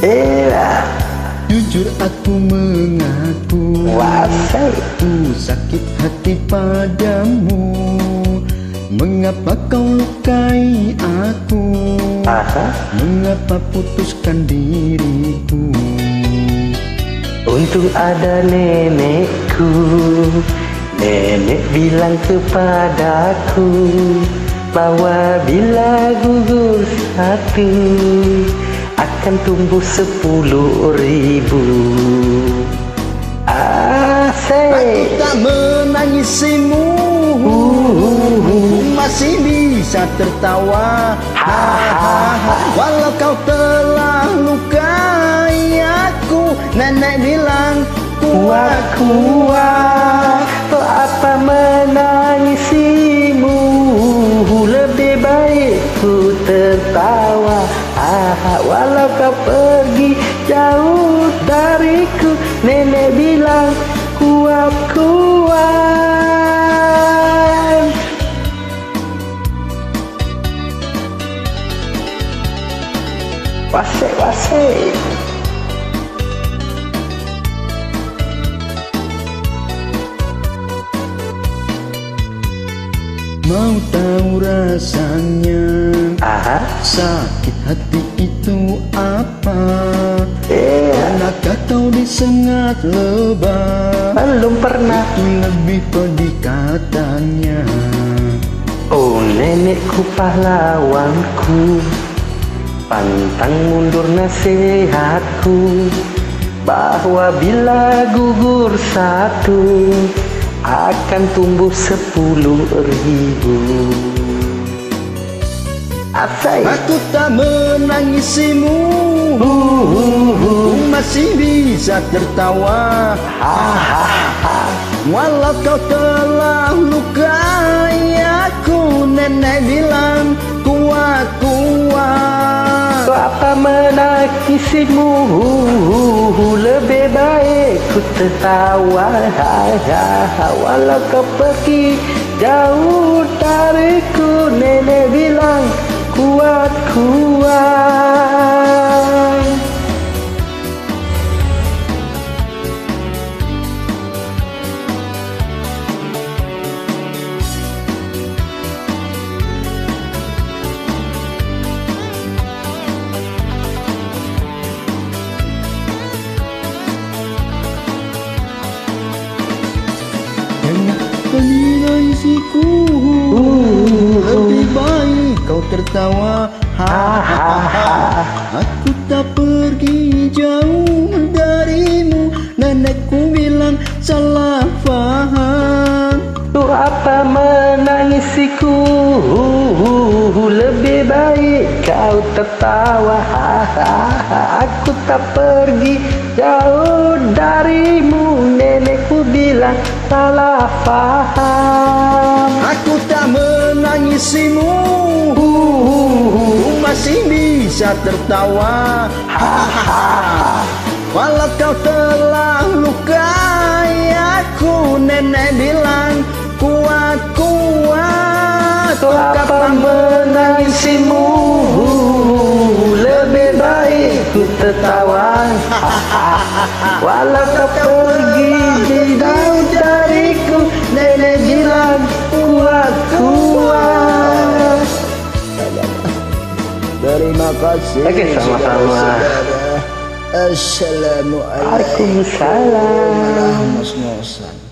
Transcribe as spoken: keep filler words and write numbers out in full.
Iya. Jujur aku mengaku, Wasai. ku sakit hati padamu. Mengapa kau lukai aku? Aha. Mengapa putuskan diriku? Untung ada nenekku, nenek bilang kepadaku bahwa bila gugur satu akan tumbuh sepuluh ribu. Asik. Aku tak menangisimu, masih bisa tertawa. Walau kau telah lukai aku, nenek bilang kuat kuat. Untuk apa menangisimu? Lebih baik ku tertawa. Ah, walau kau pergi jauh dariku, nenek bilang kuat kuat. Wasik wasik. Mau tahu rasanya? Aha. Sakit hati itu apa? Iya. Pernahkah kau disengat lebah? Belum pernah. Itu lebih pedih katanya. Oh nenekku pahlawanku, pantang mundur nasihatku, bahwa bila gugur satu akan tumbuh sepuluh ribu. Asai. Aku tak menangisimu, masih bisa tertawa. Walau kau telah lukai aku, nenek bilang kuat kuat. Apa menangisimu? Lebih baik ku tertawa. Walau kau pergi jauh dariku, nenek bilang kuat kuat. Menangisiku, lebih baik kau tertawa. Aku tak pergi jauh darimu, nenekku bilang salah paham. Untuk apa menangisiku? Lebih baik kau tertawa. Aku tak pergi jauh darimu, nenekku bilang salah paham. Aku tak menangisimu, masih bisa tertawa. Walau kau telah lukai aku, nenek bilang kuat kuat. Apa menangisimu? Lebih baik ku tertawa. Walau kau pergi jauh dariku, nenek bilang kuat kuat. Terima kasih. Oke, sama-sama. Assalamualaikum Waalaikumsalam. warahmatullahi wabarakatuh.